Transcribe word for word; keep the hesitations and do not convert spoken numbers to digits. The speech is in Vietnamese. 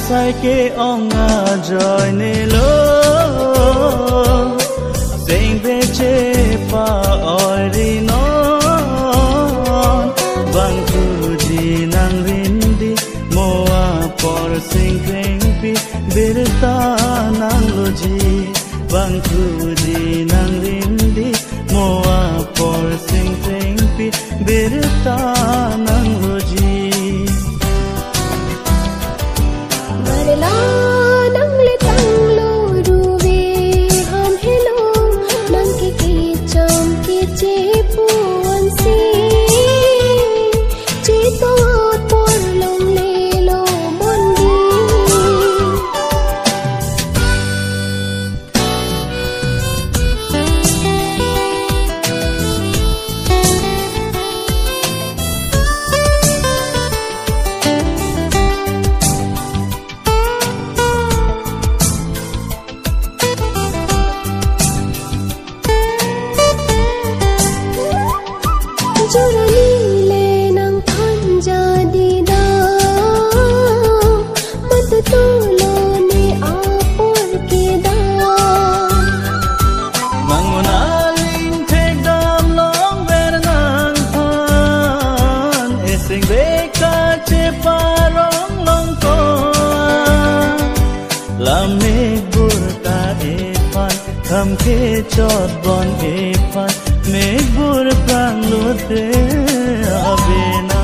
sai ke onga joy ne lo sing be che pa ori no bang tu ji nang rindi moa por sing kreng pi birta nang lo ji bang tu ji nang rindi moa por sing kreng pi birta nang lo ji la nang le tang lo ru ve ham hello nang ki ki cham ki che puan si che to por long le lo mon di Jurani le nang thanja di da mat tu lo ne apor ke da manguna ling thek dam long ver nang phan esing ve ka che pa rong long ko lam me bur ta e phan kham ke chot bon e phan me bur prang lo te ave na